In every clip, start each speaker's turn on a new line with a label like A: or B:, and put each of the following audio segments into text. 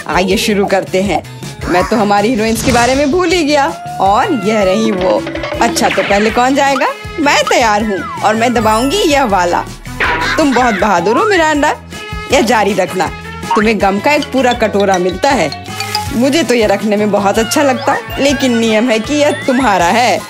A: आइए शुरू करते हैं। मैं तो हमारी हीरोइंस के बारे में भूल ही गया और यह रही वो। अच्छा तो पहले कौन जाएगा? मैं तैयार हूँ और मैं दबाऊंगी यह वाला। तुम बहुत बहादुर हो मिरांडा, यह जारी रखना। तुम्हें गम का एक पूरा कटोरा मिलता है। मुझे तो यह रखने में बहुत अच्छा लगता, लेकिन नियम है कि यह तुम्हारा है।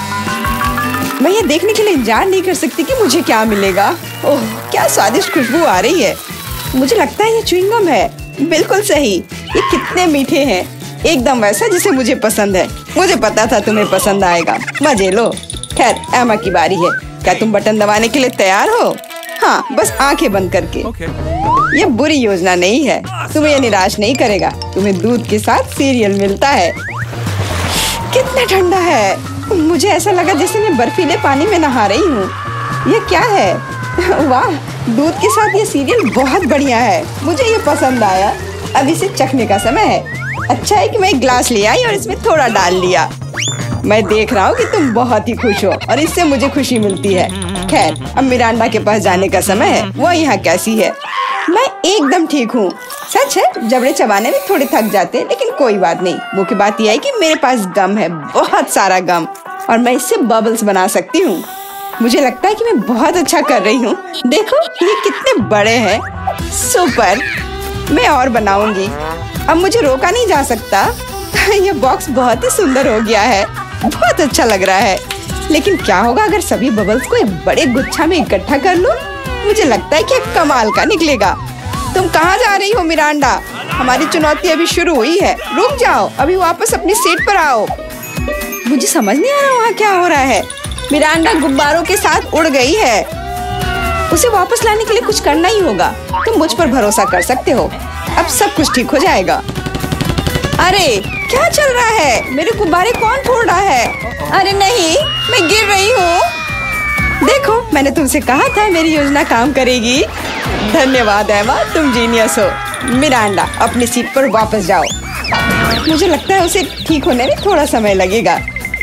A: मैं ये देखने के लिए इंतजार नहीं कर सकती कि मुझे क्या मिलेगा। ओह क्या स्वादिष्ट खुशबू आ रही है। मुझे लगता है ये च्युइंगम है। बिल्कुल सही, ये कितने मीठे हैं, एकदम वैसा जिसे मुझे पसंद है। मुझे पता था तुम्हें पसंद आएगा। मजे लो। खैर एमा की बारी है। क्या तुम बटन दबाने के लिए तैयार हो? हाँ, बस आंखें बंद करके। ये बुरी योजना नहीं है, तुम्हें ये निराश नहीं करेगा। तुम्हें दूध के साथ सीरियल मिलता है। कितना ठंडा है, मुझे ऐसा लगा जैसे मैं बर्फीले पानी में नहा रही हूँ। ये क्या है? वाह, दूध के साथ ये सीरियल बहुत बढ़िया है। मुझे ये पसंद आया। अब इसे चखने का समय है। अच्छा है कि मैं एक ग्लास ले आई और इसमें थोड़ा डाल लिया। मैं देख रहा हूँ कि तुम बहुत ही खुश हो और इससे मुझे खुशी मिलती है। खैर अब मिरांडा के पास जाने का समय है। वो यहाँ कैसी है? मैं एकदम ठीक हूँ। सच है, जबड़े चबाने में थोड़े थक जाते हैं, लेकिन कोई बात नहीं। मुख्य बात यह है कि मेरे पास गम है, बहुत सारा गम, और मैं इससे बबल्स बना सकती हूँ। मुझे लगता है कि मैं बहुत अच्छा कर रही हूँ। देखो ये कितने बड़े हैं। सुपर, मैं और बनाऊंगी। अब मुझे रोका नहीं जा सकता। यह बॉक्स बहुत ही सुंदर हो गया है, बहुत अच्छा लग रहा है। लेकिन क्या होगा अगर सभी बबल्स को एक बड़े गुच्छा में इकट्ठा कर लूं? मुझे लगता है कि कमाल का निकलेगा। तुम कहाँ जा रही हो मिरांडा? हमारी चुनौती अभी शुरू हुई है। रुक जाओ, अभी वापस अपनी सीट पर आओ। मुझे समझ नहीं आ रहा वहाँ क्या हो रहा है। मिरांडा गुब्बारों के साथ उड़ गई है। उसे वापस लाने के लिए कुछ करना ही होगा। तुम मुझ पर भरोसा कर सकते हो। अब सब कुछ ठीक हो जाएगा। अरे क्या चल रहा है? मेरे गुब्बारे कौन फोड़ रहा है? अरे नहीं, मैं गिर रही हूँ। देखो मैंने तुमसे कहा था मेरी योजना काम करेगी। धन्यवाद एमा, तुम जीनियस हो। मिरांडा अपनी सीट पर वापस जाओ। मुझे लगता है उसे ठीक होने में थोड़ा समय लगेगा।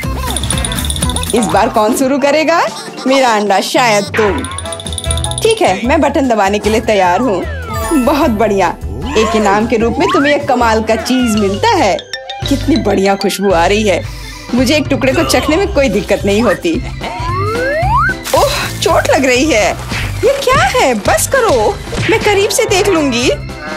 A: इस बार कौन शुरू करेगा? मिरांडा, शायद तुम। ठीक है, मैं बटन दबाने के लिए तैयार हूँ। बहुत बढ़िया। एक इनाम के रूप में तुम्हें एक कमाल का चीज मिलता है। कितनी बढ़िया खुशबू आ रही है। मुझे एक टुकड़े को चखने में कोई दिक्कत नहीं होती। ओह चोट लग रही है। ये क्या है? बस करो, मैं करीब से देख लूंगी।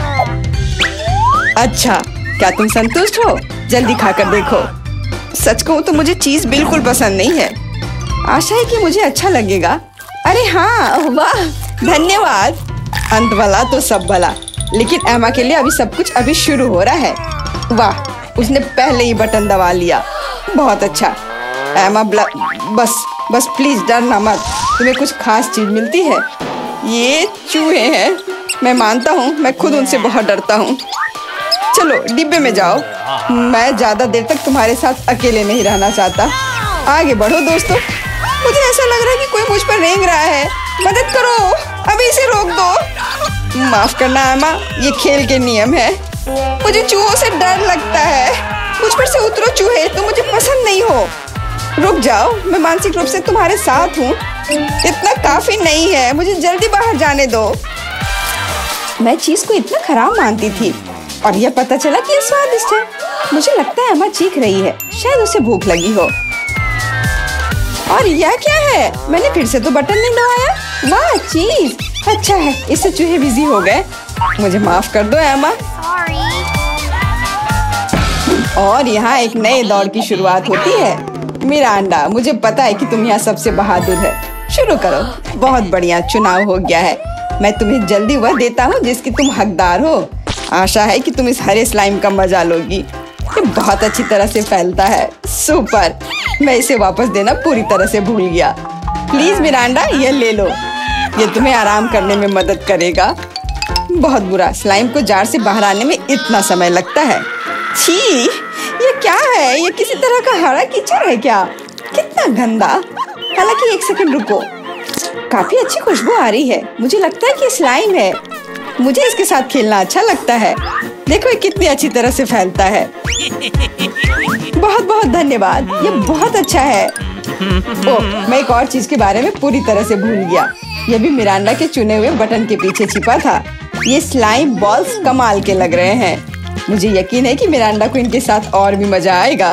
A: अच्छा, क्या तुम संतुष्ट हो? जल्दी खाकर देखो। सच कहूँ तो मुझे चीज बिल्कुल पसंद नहीं है। आशा है कि मुझे अच्छा लगेगा। अरे हाँ, वाह, धन्यवाद। अंत भला तो सब भला। लेकिन एमा के लिए अभी सब कुछ अभी शुरू हो रहा है। वाह, उसने पहले ही बटन दबा लिया। बहुत अच्छा एमा, बस प्लीज डरना मत। तुम्हें कुछ खास चीज मिलती है। ये चूहे हैं। मैं मानता हूँ, मैं खुद उनसे बहुत डरता हूँ। चलो डिब्बे में जाओ। मैं ज्यादा देर तक तुम्हारे साथ अकेले नहीं रहना चाहता। आगे बढ़ो दोस्तों। मुझे ऐसा लग रहा है कि कोई मुझ पर रेंग रहा है। मदद करो, अभी इसे रोक दो। माफ करना एमा, ये खेल के नियम है। मुझे चूहों से डर लगता है। मुझ पर से उतरो चूहे, तुम मुझे पसंद नहीं हो। रुक जाओ, मैं मानसिक रूप से तुम्हारे साथ हूँ। इतना काफी नहीं है, मुझे जल्दी बाहर जाने दो। मैं चीज को इतना खराब मानती थी और यह पता चला कि यह स्वादिष्ट है। मुझे लगता है अम्मा चीख रही है, शायद उसे भूख लगी हो। और यह क्या है? मैंने फिर से तो बटन नहीं दबाया। वाह चीज, अच्छा है, इससे चूहे बिजी हो गए। मुझे माफ कर दो एमा। और यहाँ एक नए दौर की शुरुआत होती है। मिरांडा, मुझे पता है कि तुम यहाँ सबसे बहादुर है। शुरू करो। बहुत बढ़िया, चुनाव हो गया है। मैं तुम्हें जल्दी वह देता हूँ जिसकी तुम हकदार हो। आशा है कि तुम इस हरे स्लाइम का मजा लोगी। ये बहुत अच्छी तरह से फैलता है। सुपर, मैं इसे वापस देना पूरी तरह से भूल गया। प्लीज मिरांडा, ये ले लो। ये तुम्हें आराम करने में मदद करेगा। बहुत बुरा, स्लाइम को जार से बाहर आने में इतना समय लगता है। छी, ये क्या है? ये किसी तरह का हरा कीचड़ है क्या? कितना गंदा। हालांकि एक सेकंड रुको, काफी अच्छी खुशबू आ रही है। मुझे लगता है कि स्लाइम है। मुझे इसके साथ खेलना अच्छा लगता है। देखो ये कितनी अच्छी तरह से फैलता है। बहुत बहुत धन्यवाद, ये बहुत अच्छा है। ओह, मैं एक और चीज के बारे में पूरी तरह से भूल गया। ये भी मिरांडा के चुने हुए बटन के पीछे छिपा था। ये स्लाइम बॉल्स कमाल के लग रहे हैं। मुझे यकीन है कि मिरांडा को इनके साथ और भी मजा आएगा।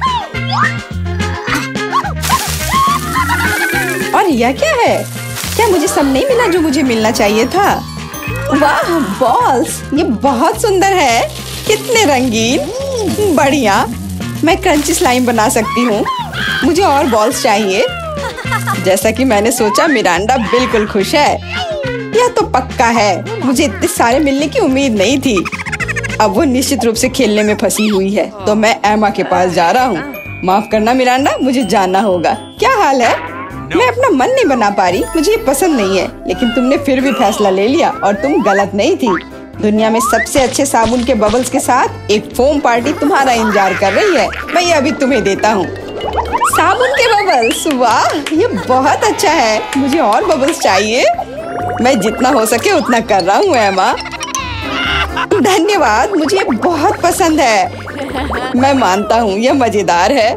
A: और यह क्या है? क्या मुझे सब नहीं मिला जो मुझे मिलना चाहिए था? वाह बॉल्स, ये बहुत सुंदर है। कितने रंगीन, बढ़िया। मैं क्रंची स्लाइम बना सकती हूँ। मुझे और बॉल्स चाहिए। जैसा कि मैंने सोचा, मिरांडा बिल्कुल खुश है। यह तो पक्का है, मुझे इतने सारे मिलने की उम्मीद नहीं थी। अब वो निश्चित रूप से खेलने में फंसी हुई है, तो मैं एमा के पास जा रहा हूँ। माफ करना मिरांडा, मुझे जाना होगा। क्या हाल है? मैं अपना मन नहीं बना पा रही, मुझे ये पसंद नहीं है। लेकिन तुमने फिर भी फैसला ले लिया और तुम गलत नहीं थी। दुनिया में सबसे अच्छे साबुन के बबल्स के साथ एक फोम पार्टी तुम्हारा इंतजार कर रही है। मैं ये अभी तुम्हें देता हूँ। साबुन के बबल्स, वाह ये बहुत अच्छा है। मुझे और बबल्स चाहिए। मैं जितना हो सके उतना कर रहा हूँ एमा। धन्यवाद, मुझे ये बहुत पसंद है। मैं मानता हूँ यह मजेदार है।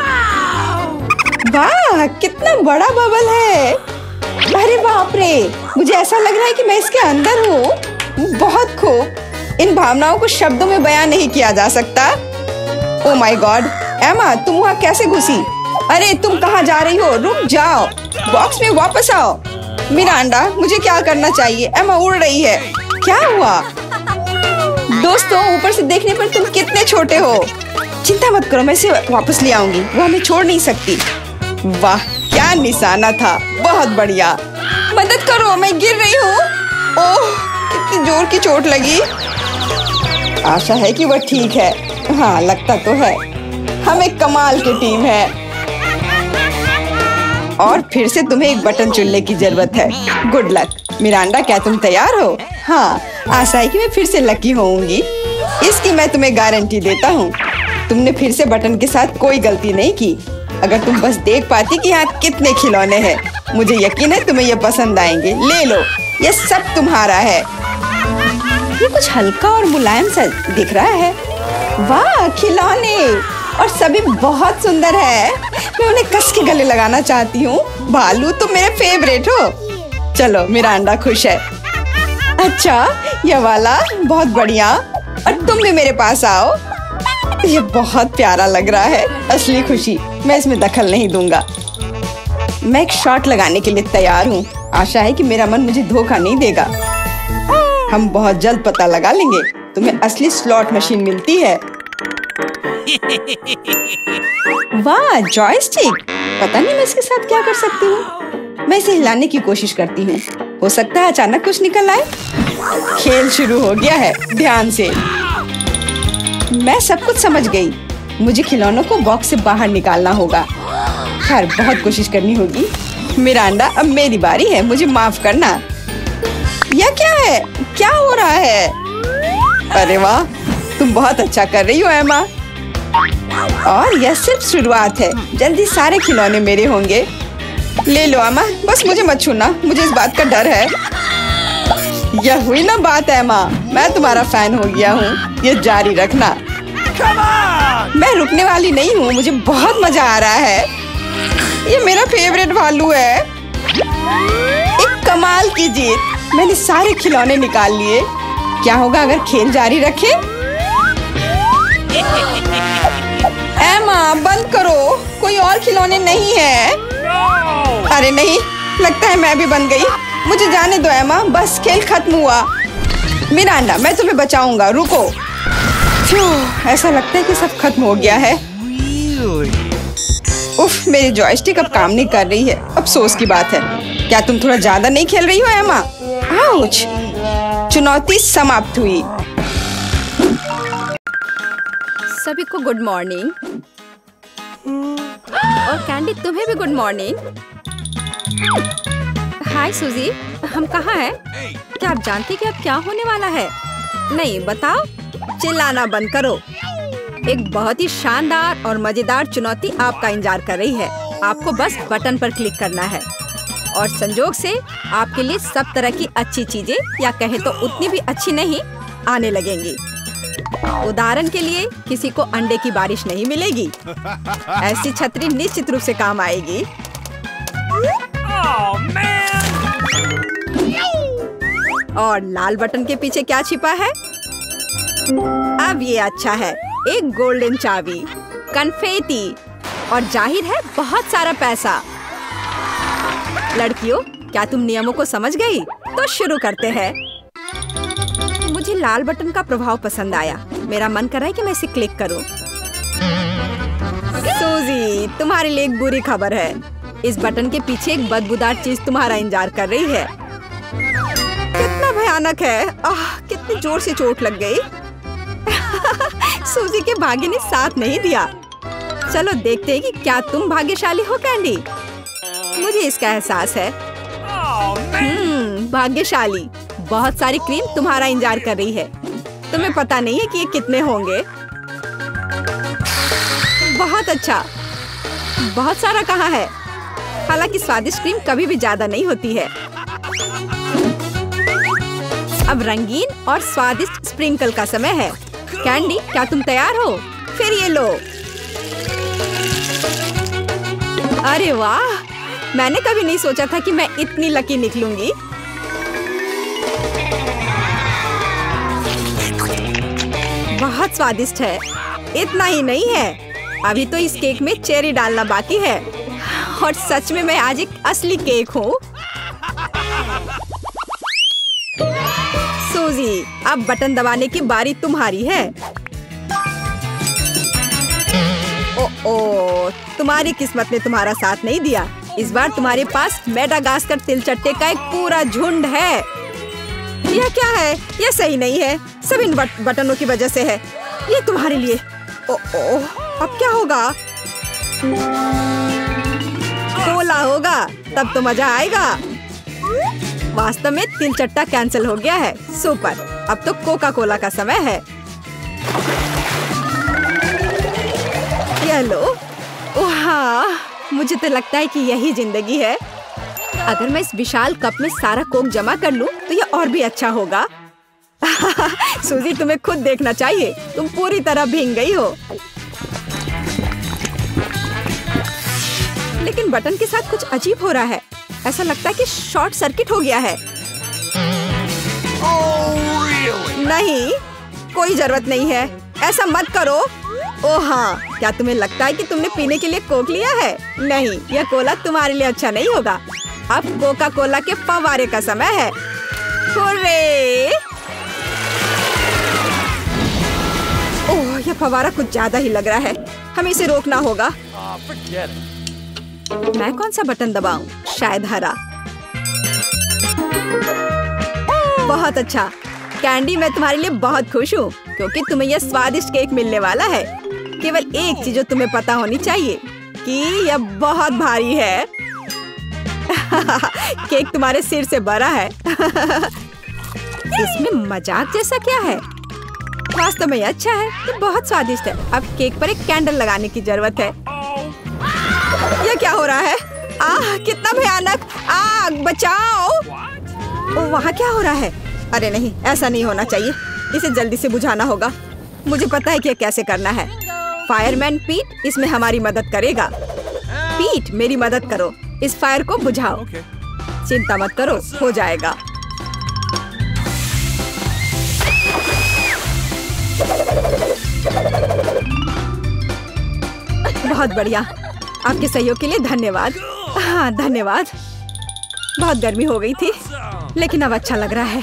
A: वाह कितना बड़ा बबल है। अरे बाप रे, मुझे ऐसा लग रहा है कि मैं इसके अंदर हूँ। बहुत खूब। इन भावनाओं को शब्दों में बयान नहीं किया जा सकता। ओह माय गॉड, एमा तुम वहाँ कैसे घुसी? अरे तुम कहाँ जा रही हो? रुक जाओ, बॉक्स में वापस आओ। मिरांडा, मुझे क्या करना चाहिए? एमा उड़ रही है। क्या हुआ? दोस्तों, ऊपर से देखने पर तुम कितने छोटे हो। चिंता मत करो, मैं इसे वापस ले आऊंगी। वो हमें छोड़ नहीं सकती। वाह क्या निशाना था, बहुत बढ़िया। मदद करो, मैं गिर रही हूँ। ओह कितनी जोर की चोट लगी। आशा है कि वह ठीक है। हाँ लगता तो है। हम एक कमाल की टीम है। और फिर से तुम्हें एक बटन चुनने की जरूरत है। Good luck. मिरांडा, क्या तुम तैयार हो? हाँ, आशा है कि मैं फिर से लकी होऊंगी। इसकी मैं तुम्हें गारंटी देता हूँ। तुमने फिर से बटन के साथ कोई गलती नहीं की। अगर तुम बस देख पाती कि यहाँ कितने खिलौने हैं। मुझे यकीन है तुम्हें ये पसंद आएंगे। ले लो, ये सब तुम्हारा है। ये कुछ हल्का और मुलायम सा दिख रहा है। वाह खिलौने, और सभी बहुत सुंदर है। मैं उन्हें कस के गले लगाना चाहती हूँ। भालू तुम मेरे फेवरेट हो। चलो मिरांडा खुश है। अच्छा ये वाला बहुत बढ़िया। और तुम भी मेरे पास आओ। ये बहुत प्यारा लग रहा है। असली खुशी। मैं इसमें दखल नहीं दूंगा। मैं एक शॉट लगाने के लिए तैयार हूँ। आशा है कि मेरा मन मुझे धोखा नहीं देगा। हम बहुत जल्द पता लगा लेंगे। तुम्हें असली स्लॉट मशीन मिलती है। वाह जॉयस्टिक, पता नहीं मैं इसके साथ क्या कर सकती हूँ। मैं इसे हिलाने की कोशिश करती हूँ। हो सकता है अचानक कुछ निकल आए। खेल शुरू हो गया है, ध्यान से। मैं सब कुछ समझ गई। मुझे खिलौनों को बॉक्स से बाहर निकालना होगा। खैर बहुत कोशिश करनी होगी। मिरांडा, अब मेरी बारी है, मुझे माफ करना। यह क्या है? क्या हो रहा है? अरे वाह, तुम बहुत अच्छा कर रही हो एमा। और यह सिर्फ शुरुआत है। जल्दी सारे खिलौने मेरे होंगे। ले लो एमा, बस मुझे मत छूना, मुझे इस बात का डर है। यह हुई ना बात एमा, मैं तुम्हारा फैन हो गया हूँ। ये जारी रखना। मैं रुकने वाली नहीं हूँ। मुझे बहुत मजा आ रहा है। ये मेरा फेवरेट भालू है। एक कमाल की जीत। मैंने सारे खिलौने निकाल लिए। क्या होगा अगर खेल जारी रखे? एमा बंद करो, कोई और खिलौने नहीं है। अरे नहीं, लगता है मैं भी बन गई। मुझे जाने दो एमा, बस खेल खत्म हुआ। मिरांडा, मैं तुम्हें बचाऊंगा, रुको। ऐसा लगता है कि सब खत्म हो गया है। उफ, मेरी जॉयस्टिक अब काम नहीं कर रही है। अफसोस की बात है। क्या तुम थोड़ा ज्यादा नहीं खेल रही हो एमा? आउच! चुनौती समाप्त हुई।
B: सभी को गुड मॉर्निंग। और कैंडी तुम्हें भी गुड मॉर्निंग। हाय सूजी, हम कहाँ हैं? क्या आप जानती कि अब क्या होने वाला है? नहीं बताओ। चिल्लाना बंद करो। एक बहुत ही शानदार और मजेदार चुनौती आपका इंतजार कर रही है। आपको बस बटन पर क्लिक करना है और संजोग से आपके लिए सब तरह की अच्छी चीजें, या कहे तो उतनी भी अच्छी नहीं, आने लगेंगी। उदाहरण के लिए किसी को अंडे की बारिश नहीं मिलेगी। ऐसी छतरी निश्चित रूप से काम आएगी। और लाल बटन के पीछे क्या छिपा है? अब ये अच्छा है, एक गोल्डन चाबी, कन्फेटी और जाहिर है बहुत सारा पैसा। लड़कियों, क्या तुम नियमों को समझ गई? तो शुरू करते हैं। मुझे लाल बटन का प्रभाव पसंद आया। मेरा मन कर रहा है कि मैं इसे क्लिक करूं। सूजी, तुम्हारे लिए एक बुरी खबर है। इस बटन के पीछे एक बदबूदार चीज तुम्हारा इंतजार कर रही है। कितना भयानक है। कितनी जोर से चोट लग गई। सूजी के भाग्य ने साथ नहीं दिया। चलो देखते हैं कि क्या तुम भाग्यशाली हो कैंडी। मुझे इसका एहसास है। भाग्यशाली। बहुत सारी क्रीम तुम्हारा इंतजार कर रही है। तुम्हें पता नहीं है कि ये कितने होंगे। बहुत अच्छा। बहुत सारा कहाँ है? हालांकि स्वादिष्ट क्रीम कभी भी ज्यादा नहीं होती है। अब रंगीन और स्वादिष्ट स्प्रिंकल का समय है। कैंडी, क्या तुम तैयार हो? फिर ये लो। अरे वाह, मैंने कभी नहीं सोचा था कि मैं इतनी लकी निकलूंगी। बहुत स्वादिष्ट है। इतना ही नहीं है, अभी तो इस केक में चेरी डालना बाकी है। और सच में मैं आज एक असली केक हूँ। सूजी, अब बटन दबाने की बारी तुम्हारी है। ओ, तुम्हारी किस्मत ने तुम्हारा साथ नहीं दिया। इस बार तुम्हारे पास मेडागास्कर तिलचट्टे का एक पूरा झुंड है। यह क्या है? यह सही नहीं है। सब इन बटनों की वजह से है। ये तुम्हारे लिए। अब क्या होगा? कोला होगा, तब तो मजा आएगा। वास्तव में तिलचट्टा कैंसिल हो गया है। सुपर, अब तो कोका कोला का समय है। ये लो। मुझे तो लगता है कि यही जिंदगी है। अगर मैं इस विशाल कप में सारा कोक जमा कर लूं, तो ये और भी अच्छा होगा। सूजी, तुम्हें खुद देखना चाहिए। तुम पूरी तरह भीग गई हो। लेकिन बटन के साथ कुछ अजीब हो रहा है। ऐसा लगता है कि शॉर्ट सर्किट हो गया है। नहीं, कोई जरूरत नहीं है। ऐसा मत करो। ओह हाँ, क्या तुम्हें लगता है कि तुमने पीने के लिए कोक लिया है? नहीं, यह कोला तुम्हारे लिए अच्छा नहीं होगा। अब कोका कोला के फव्वारे का समय है। हुर्रे! ओह, यह फव्वारा कुछ ज्यादा ही लग रहा है। हमें इसे रोकना होगा। मैं कौन सा बटन दबाऊं? शायद हरा। बहुत अच्छा कैंडी, मैं तुम्हारे लिए बहुत खुश हूँ क्योंकि तुम्हें यह स्वादिष्ट केक मिलने वाला है। केवल एक चीज जो तुम्हें पता होनी चाहिए कि यह बहुत भारी है। केक तुम्हारे सिर से बड़ा है। इसमें मजाक जैसा क्या है? वास्तव में अच्छा है, ये बहुत स्वादिष्ट है। अब केक पर एक कैंडल लगाने की जरूरत है। यह क्या हो रहा है? कितना भयानक! आग, बचाओ! वहाँ क्या हो रहा है? अरे नहीं, ऐसा नहीं होना चाहिए। इसे जल्दी से बुझाना होगा। मुझे पता है कि यह कैसे करना है। फायरमैन पीट इसमें हमारी मदद करेगा। पीट, मेरी मदद करो। इस फायर को बुझाओ। चिंता मत करो, हो जाएगा। बहुत बढ़िया। आपके सहयोग के लिए धन्यवाद। हाँ, धन्यवाद। बहुत गर्मी हो गई थी, लेकिन अब अच्छा लग रहा है।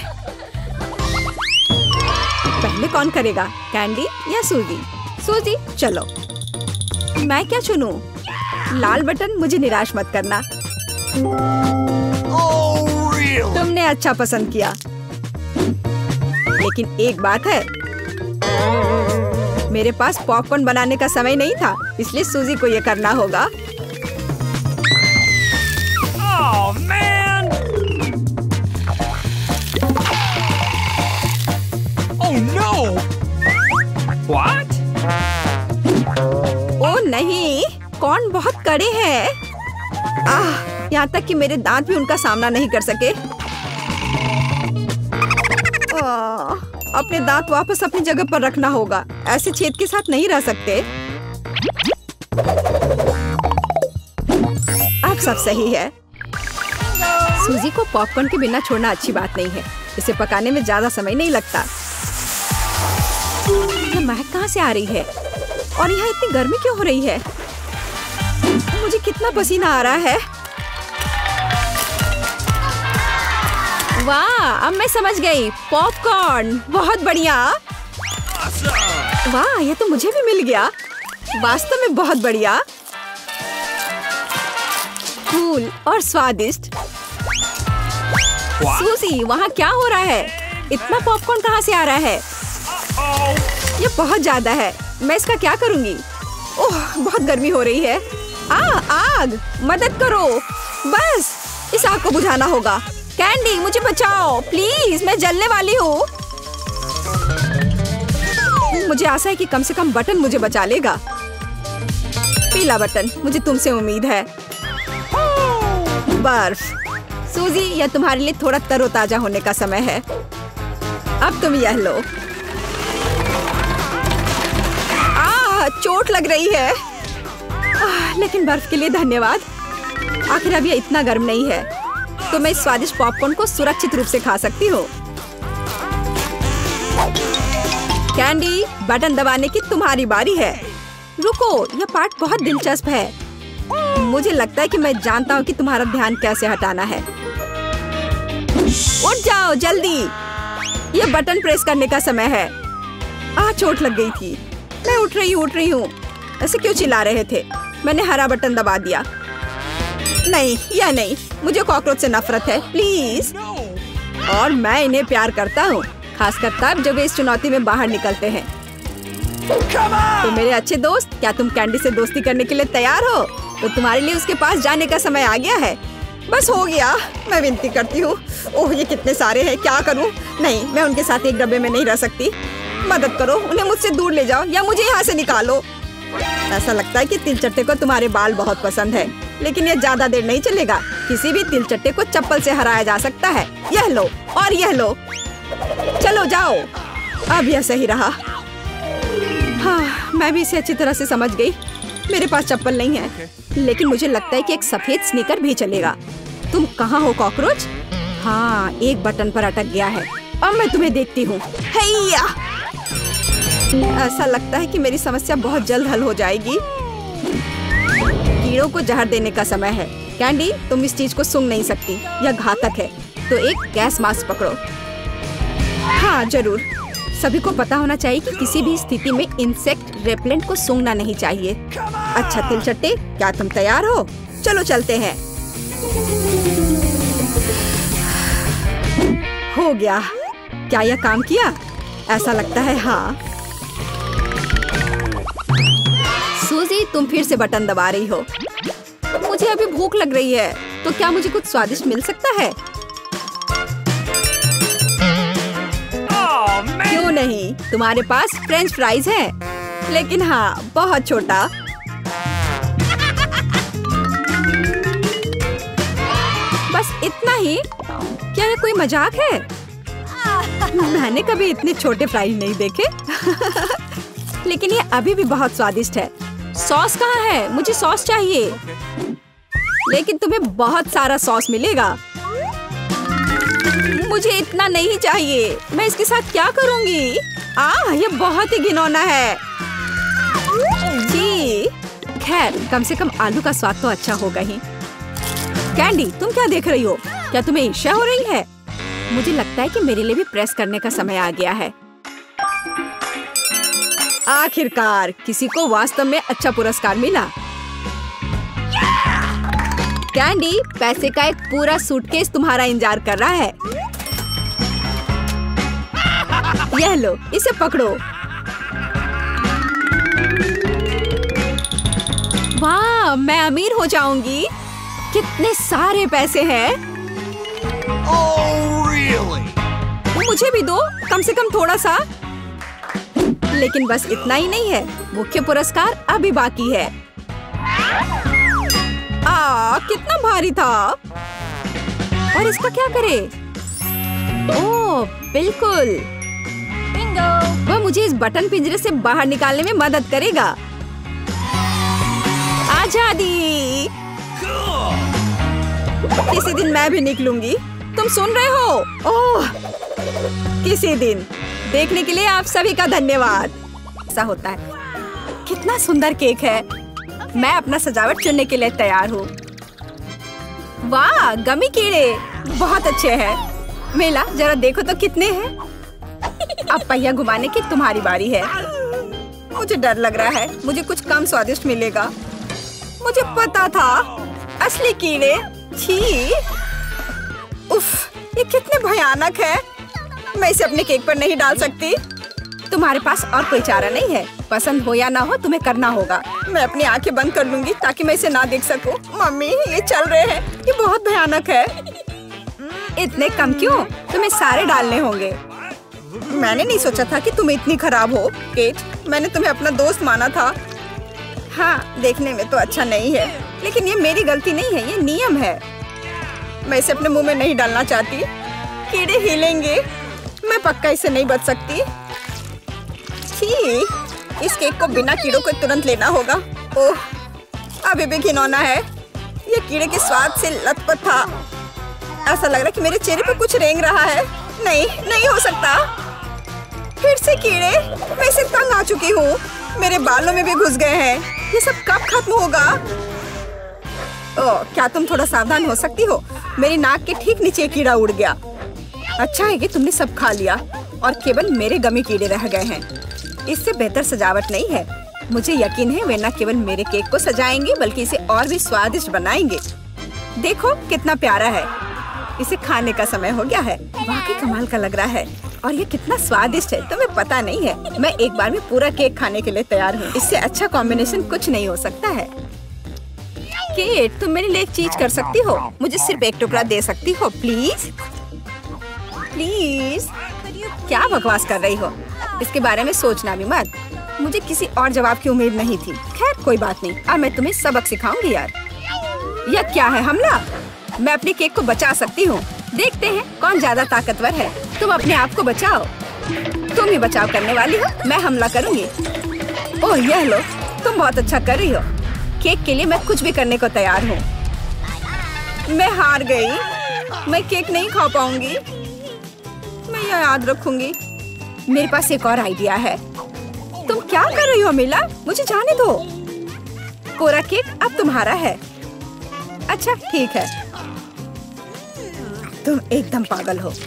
B: पहले कौन करेगा, कैंडी या सूजी? सूजी, चलो। मैं क्या चुनूं? लाल बटन, मुझे निराश मत करना। तुमने अच्छा पसंद किया, लेकिन एक बात है, मेरे पास पॉपकॉर्न बनाने का समय नहीं था, इसलिए सूजी को ये करना होगा।
C: What?
B: ओ नहीं, कॉर्न बहुत कड़े हैं। यहाँ तक कि मेरे दांत भी उनका सामना नहीं कर सके। अपने दांत वापस अपनी जगह पर रखना होगा। ऐसे छेद के साथ नहीं रह सकते। अब सब सही है। सूजी को पॉपकॉर्न के बिना छोड़ना अच्छी बात नहीं है। इसे पकाने में ज्यादा समय नहीं लगता। महक कहाँ से आ रही है? और यहाँ इतनी गर्मी क्यों हो रही है? मुझे कितना पसीना आ रहा है। वाह, अब मैं समझ गई। पॉपकॉर्न, बहुत बढ़िया। वाह, ये तो मुझे भी मिल गया। वास्तव में बहुत बढ़िया, कूल और स्वादिष्ट। सूजी, वहाँ क्या हो रहा है? इतना पॉपकॉर्न कहाँ से आ रहा है? ये बहुत ज्यादा है। मैं इसका क्या करूँगी? ओह, बहुत गर्मी हो रही है। आग! मदद करो, बस इस आग को बुझाना होगा। कैंडी, मुझे बचाओ प्लीज, मैं जलने वाली हूँ। मुझे आशा है कि कम से कम बटन मुझे बचा लेगा। पीला बटन, मुझे तुमसे उम्मीद है। बर्फ। सूजी, यह तुम्हारे लिए थोड़ा तरोताजा होने का समय है। अब तुम यह लो। चोट लग रही है। लेकिन बर्फ के लिए धन्यवाद। आखिर अब यह इतना गर्म नहीं है, तो मैं इस स्वादिष्ट पॉपकॉर्न को सुरक्षित रूप से खा सकती हूँ। कैंडी, बटन दबाने की तुम्हारी बारी है। रुको, यह पार्ट बहुत दिलचस्प है। मुझे लगता है कि मैं जानता हूँ कि तुम्हारा ध्यान कैसे हटाना है। उठ जाओ जल्दी, यह बटन प्रेस करने का समय है। चोट लग गई थी। मैं उठ रही हूँ। ऐसे क्यों चिल्ला रहे थे? मैंने हरा बटन दबा दिया। नहीं, यह नहीं, मुझे कॉकरोच से नफरत है, प्लीज। और मैं इन्हें प्यार करता हूँ, खासकर तब जब वे इस चुनौती में बाहर निकलते हैं। तो मेरे अच्छे दोस्त, क्या तुम कैंडी से दोस्ती करने के लिए तैयार हो? तो तुम्हारे लिए उसके पास जाने का समय आ गया है। बस हो गया, मैं विनती करती हूँ। ओह, ये कितने सारे हैं, क्या करूँ? नहीं, मैं उनके साथ एक डब्बे में नहीं रह सकती। मदद करो, उन्हें मुझसे दूर ले जाओ या मुझे यहाँ से निकालो। ऐसा लगता है कि तिलचट्टे को तुम्हारे बाल बहुत पसंद है, लेकिन यह ज्यादा देर नहीं चलेगा। किसी भी तिलचट्टे को चप्पल से हराया जा सकता है। यह लो और यह लो। चलो जाओ। अब यह सही रहा। हाँ, मैं भी इसे अच्छी तरह से समझ गई। मेरे पास चप्पल नहीं है, लेकिन मुझे लगता है कि एक सफेद स्नीकर भी चलेगा। तुम कहाँ हो कॉकरोच? हाँ, एक बटन पर अटक गया है। अब मैं तुम्हें देखती हूँ। हैया! ऐसा लगता है कि मेरी समस्या बहुत जल्द हल हो जाएगी। कीड़ों को जहर देने का समय है। कैंडी, तुम इस चीज को सूंघ नहीं सकती, यह घातक है। तो एक गैस मास्क पकड़ो। हाँ जरूर, सभी को पता होना चाहिए कि किसी भी स्थिति में इंसेक्ट रेपेलेंट को सूंघना नहीं चाहिए। अच्छा तिलचट्टे, क्या तुम तैयार हो? चलो चलते हैं। हो गया। क्या यह काम किया? ऐसा लगता है हाँ। सूजी, तुम फिर से बटन दबा रही हो। मुझे अभी भूख लग रही है, तो क्या मुझे कुछ स्वादिष्ट मिल सकता है? क्यों नहीं, तुम्हारे पास फ्रेंच फ्राइज है, लेकिन हाँ, बहुत छोटा। बस इतना ही? क्या ये कोई मजाक है? मैंने कभी इतने छोटे फ्राइज नहीं देखे। लेकिन ये अभी भी बहुत स्वादिष्ट है। सॉस कहाँ है? मुझे सॉस चाहिए। लेकिन तुम्हें बहुत सारा सॉस मिलेगा। मुझे इतना नहीं चाहिए। मैं इसके साथ क्या करूँगी? ये बहुत ही घिनौना है। जी, खैर कम से कम आलू का स्वाद तो अच्छा होगा ही। कैंडी, तुम क्या देख रही हो? क्या तुम्हें ईर्ष्या हो रही है? मुझे लगता है कि मेरे लिए भी प्रेस करने का समय आ गया है। आखिरकार किसी को वास्तव में अच्छा पुरस्कार मिला। कैंडी, पैसे का एक पूरा सूटकेस तुम्हारा इंतजार कर रहा है। यह लो, इसे पकड़ो। वाह, मैं अमीर हो जाऊंगी। कितने सारे पैसे हैं।
C: Oh, really?
B: मुझे भी दो, कम से कम थोड़ा सा। लेकिन बस इतना ही नहीं है, मुख्य पुरस्कार अभी बाकी है। कितना भारी था। और इसका क्या करे? ओह, बिल्कुल। वह मुझे इस बटन पिंजरे से बाहर निकालने में मदद करेगा। आजादी। किसी दिन मैं भी निकलूंगी। तुम सुन रहे हो? ओह, किसी दिन। देखने के लिए आप सभी का धन्यवाद। ऐसा होता है। कितना सुंदर केक है। मैं अपना सजावट चुनने के लिए तैयार हूँ। वाह, गमी कीड़े बहुत अच्छे हैं। मेला जरा देखो तो कितने हैं। अब पहिया घुमाने की तुम्हारी बारी है। मुझे डर लग रहा है, मुझे कुछ कम स्वादिष्ट मिलेगा। मुझे पता था, असली कीड़े। छी, उफ, ये कितने भयानक है। मैं इसे अपने केक पर नहीं डाल सकती। तुम्हारे पास और कोई चारा नहीं है। पसंद हो या ना हो, तुम्हें करना होगा। मैं अपनी आंखें बंद कर लूंगी ताकि मैं इसे ना देख सकूं। मम्मी, ये चल रहे हैं, ये बहुत भयानक है। इतने कम क्यों? तुम्हें सारे डालने होंगे। मैंने नहीं सोचा था कि तुम इतनी खराब हो केट। मैंने तुम्हें अपना दोस्त माना था। हाँ, देखने में तो अच्छा नहीं है, लेकिन ये मेरी गलती नहीं है, ये नियम है। मैं इसे अपने मुंह में नहीं डालना चाहती। कीड़े हिलेंगे, मैं पक्का इसे नहीं बच सकती। छी, इस केक को बिना कीड़ों को तुरंत लेना होगा। ओह, अभी भी घिनौना है। ये कीड़े के स्वाद से लथपथ था। ऐसा लग रहा है कि मेरे चेहरे पर कुछ रेंग रहा है। नहीं, नहीं हो सकता। फिर से कीड़े। मैं इसे तंग आ चुकी हूँ। मेरे बालों में भी घुस गए हैं। ये सब कब खत्म होगा? ओह, क्या तुम थोड़ा सावधान हो सकती हो? मेरी नाक के ठीक नीचे कीड़ा उड़ गया। अच्छा है कि तुमने सब खा लिया और केवल मेरे गमी कीड़े रह गए हैं। इससे बेहतर सजावट नहीं है। मुझे यकीन है वे न केवल मेरे केक को सजाएंगे बल्कि इसे और भी स्वादिष्ट बनाएंगे। देखो कितना प्यारा है। इसे खाने का समय हो गया है। वाकई कमाल का लग रहा है और ये कितना स्वादिष्ट है, तुम्हें पता नहीं है। मैं एक बार में पूरा केक खाने के लिए तैयार हूँ। इससे अच्छा कॉम्बिनेशन कुछ नहीं हो सकता है। केट, तुम मेरे लिए एक चीज कर सकती हो। मुझे सिर्फ एक टुकड़ा दे सकती हो, प्लीज? प्लीज? क्या बकवास कर रही हो? इसके बारे में सोचना भी मत। मुझे किसी और जवाब की उम्मीद नहीं थी। खैर कोई बात नहीं, अब मैं तुम्हें सबक सिखाऊंगी यार। यह क्या है, हमला? मैं अपने केक को बचा सकती हूँ। देखते हैं कौन ज्यादा ताकतवर है। तुम अपने आप को बचाओ। तुम ही बचाव करने वाली हो, मैं हमला करूंगी। ओह, यह लो, तुम बहुत अच्छा कर रही हो। केक के लिए मैं कुछ भी करने को तैयार हूँ। मैं हार गई। मैं केक नहीं खा पाऊंगी। मैं यह याद रखूंगी। मेरे पास एक और आइडिया है। तुम क्या कर रही हो मिला? मुझे जाने दो। पूरा केक अब तुम्हारा है। अच्छा ठीक है। तुम एकदम पागल हो।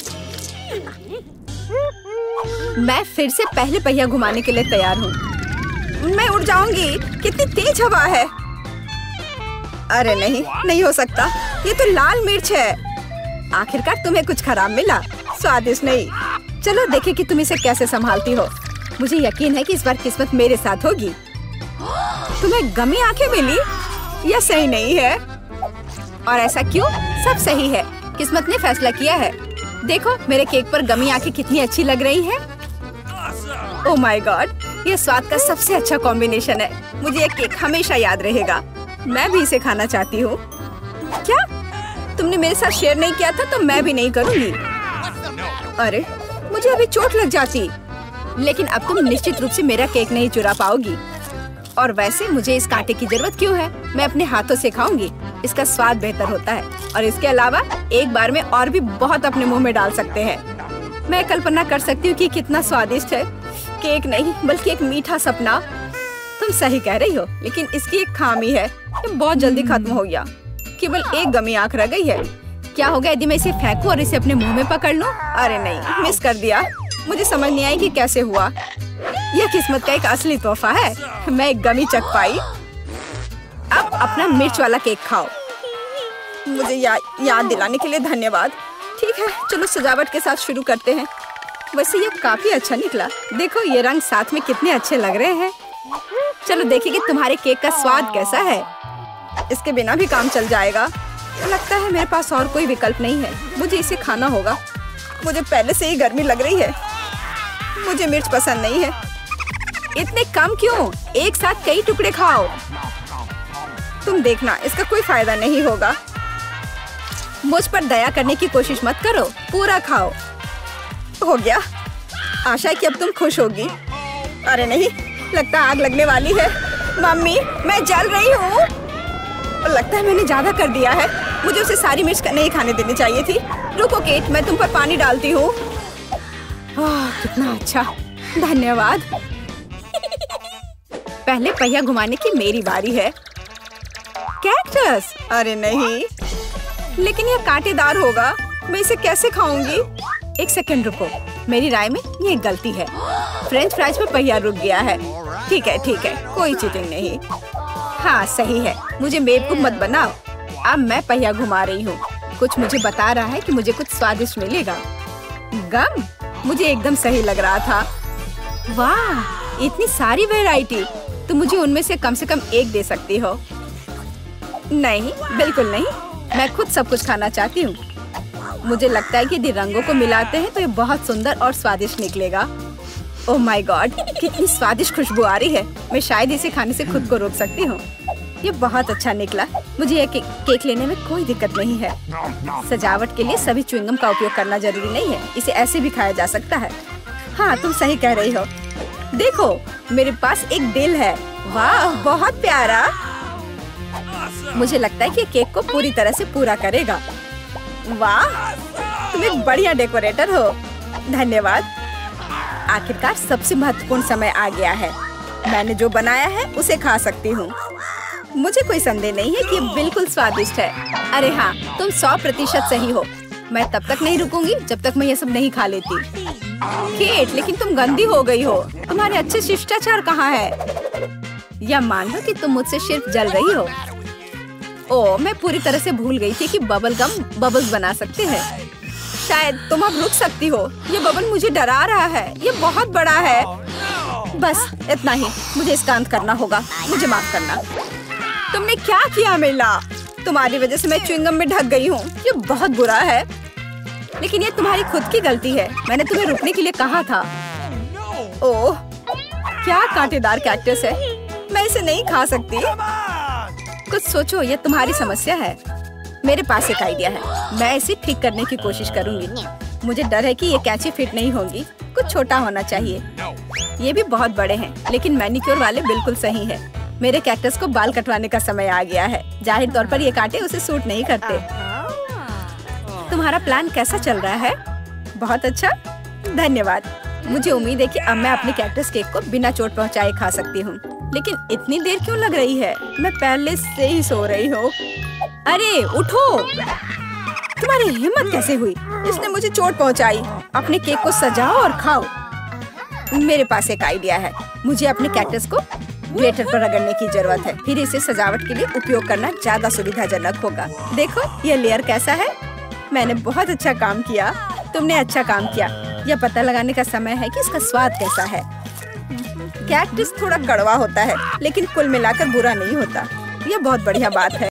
B: मैं फिर से पहले पहिया घुमाने के लिए तैयार हूँ। मैं उड़ जाऊंगी। कितनी तेज हवा है। अरे नहीं, नहीं हो सकता। ये तो लाल मिर्च है। आखिरकार तुम्हें कुछ खराब मिला, स्वादिष्ट नहीं। चलो देखें कि तुम इसे कैसे संभालती हो। मुझे यकीन है कि इस बार किस्मत मेरे साथ होगी। तुम्हें गमी आंखें मिली? यह सही नहीं है। और ऐसा क्यों? सब सही है। किस्मत ने फैसला किया है। देखो मेरे केक पर गमी आंखें कितनी अच्छी लग रही हैं। ओह माय गॉड, ये स्वाद का सबसे अच्छा कॉम्बिनेशन है। मुझे ये केक हमेशा याद रहेगा। मैं भी इसे खाना चाहती हूँ। क्या तुमने मेरे साथ शेयर नहीं किया था तो मैं भी नहीं करूँगी। अरे मुझे अभी चोट लग जाती। लेकिन अब तुम निश्चित रूप से मेरा केक नहीं चुरा पाओगी। और वैसे मुझे इस कांटे की जरूरत क्यों है? मैं अपने हाथों से खाऊंगी। इसका स्वाद बेहतर होता है और इसके अलावा एक बार में और भी बहुत अपने मुंह में डाल सकते हैं। मैं कल्पना कर सकती हूँ कि कितना स्वादिष्ट है। केक नहीं बल्कि एक मीठा सपना। तुम सही कह रही हो, लेकिन इसकी एक खामी है। ये बहुत जल्दी खत्म हो गया। केवल एक गमी आंख रह गई है। क्या होगा यदि मैं इसे फेंकूं और इसे अपने मुंह में पकड़ लूं? अरे नहीं, मिस कर दिया। मुझे समझ नहीं आई कि कैसे हुआ। यह किस्मत का एक असली तोहफा है। मैं एक गमी चख पाई। अब अपना मिर्च वाला केक खाओ। मुझे याद दिलाने के लिए धन्यवाद। ठीक है, चलो सजावट के साथ शुरू करते हैं। वैसे ये काफी अच्छा निकला। देखो ये रंग साथ में कितने अच्छे लग रहे हैं। चलो देखिए कि तुम्हारे केक का स्वाद कैसा है। इसके बिना भी काम चल जाएगा। लगता है मेरे पास और कोई विकल्प नहीं है। मुझे इसे खाना होगा। मुझे पहले से ही गर्मी लग रही है। मुझे मिर्च पसंद नहीं है। इतने कम क्यों? एक साथ कई टुकड़े खाओ। तुम देखना, इसका कोई फायदा नहीं होगा। मुझ पर दया करने की कोशिश मत करो, पूरा खाओ। हो गया। आशा है कि अब तुम खुश होगी। अरे नहीं, लगता है आग लगने वाली है। मम्मी, मैं जल रही हूँ। लगता है मैंने ज्यादा कर दिया है। मुझे उसे सारी मिर्च नहीं खाने देनी चाहिए थी। रुको केट, मैं तुम पर पानी डालती हूँ। कितना अच्छा, धन्यवाद। पहले पहिया घुमाने की मेरी बारी है। कैक्टस? अरे नहीं, लेकिन यह कांटेदार होगा, मैं इसे कैसे खाऊंगी? एक सेकंड रुको, मेरी राय में ये एक गलती है। फ्रेंच फ्राइज में पहिया रुक गया है। ठीक है, कोई चीटिंग नहीं। हाँ सही है, मुझे बेवकूफ मत बनाओ। अब मैं पहिया घुमा रही हूँ। कुछ मुझे बता रहा है कि मुझे कुछ स्वादिष्ट मिलेगा। गम? मुझे एकदम सही लग रहा था। वाह, इतनी सारी वैरायटी। तुम मुझे उनमें से कम एक दे सकती हो। नहीं, बिल्कुल नहीं, मैं खुद सब कुछ खाना चाहती हूँ। मुझे लगता है कि यदि रंगों को मिलाते हैं तो ये बहुत सुंदर और स्वादिष्ट निकलेगा। ओह माय गॉड, कितनी स्वादिष्ट खुशबू आ रही है। मैं शायद इसे खाने से खुद को रोक सकती हूँ। ये बहुत अच्छा निकला। मुझे यह केक लेने में कोई दिक्कत नहीं है। सजावट के लिए सभी च्युइंगम का उपयोग करना जरूरी नहीं है, इसे ऐसे भी खाया जा सकता है। हाँ, तुम सही कह रही हो। देखो, मेरे पास एक दिल है। वाह, बहुत प्यारा। मुझे लगता है कि केक को पूरी तरह से पूरा करेगा। वाह, तुम एक बढ़िया डेकोरेटर हो। धन्यवाद। आखिरकार सबसे महत्वपूर्ण समय आ गया है। मैंने जो बनाया है उसे खा सकती हूँ। मुझे कोई संदेह नहीं है कि ये बिल्कुल स्वादिष्ट है। अरे हाँ, तुम 100% सही हो। मैं तब तक नहीं रुकूंगी जब तक मैं ये सब नहीं खा लेती। केट, लेकिन तुम गंदी हो गई हो। तुम्हारे अच्छे शिष्टाचार कहाँ है? या मान लो कि तुम मुझसे सिर्फ जल रही हो। ओह, मैं पूरी तरह से भूल गई थी कि बबल गम बबल्स बना सकते हैं। शायद तुम अब रुक सकती हो। ये बबल मुझे डरा रहा है। ये बहुत बड़ा है। बस इतना ही, मुझे इसका अंत करना होगा। मुझे माफ करना। तुमने क्या किया मिला? तुम्हारी वजह से मैं च्युइंगम में ढक गई हूँ। ये बहुत बुरा है, लेकिन ये तुम्हारी खुद की गलती है। मैंने तुम्हें रुकने के लिए कहा था। ओह, क्या कांटेदार कैक्टस है। मैं इसे नहीं खा सकती। कुछ सोचो, ये तुम्हारी समस्या है। मेरे पास एक आइडिया है। मैं इसे ठीक करने की कोशिश करूंगी। मुझे डर है कि ये कैंची फिट नहीं होगी। कुछ छोटा होना चाहिए। ये भी बहुत बड़े हैं, लेकिन मैनिक्योर वाले बिल्कुल सही है। मेरे कैक्टस को बाल कटवाने का समय आ गया है। जाहिर तौर पर ये कांटे उसे सूट नहीं करते। तुम्हारा प्लान कैसा चल रहा है? बहुत अच्छा, धन्यवाद। मुझे उम्मीद है कि अब मैं अपने कैक्टस केक को बिना चोट पहुंचाए खा सकती हूँ। लेकिन इतनी देर क्यों लग रही है? मैं पहले से ही सो रही हूँ। अरे उठो, तुम्हारी हिम्मत कैसे हुई? इसने मुझे चोट पहुंचाई। अपने केक को सजाओ और खाओ। मेरे पास एक आइडिया है। मुझे अपने कैक्टस को ग्लेटर पर रगड़ने की जरूरत है। फिर इसे सजावट के लिए उपयोग करना ज्यादा सुविधाजनक होगा। देखो, ये लेयर कैसा है। मैंने बहुत अच्छा काम किया। तुमने अच्छा काम किया। यह पता लगाने का समय है कि इसका स्वाद कैसा है। कैक्टस थोड़ा कड़वा होता है, लेकिन कुल मिलाकर बुरा नहीं होता। यह बहुत बढ़िया बात है।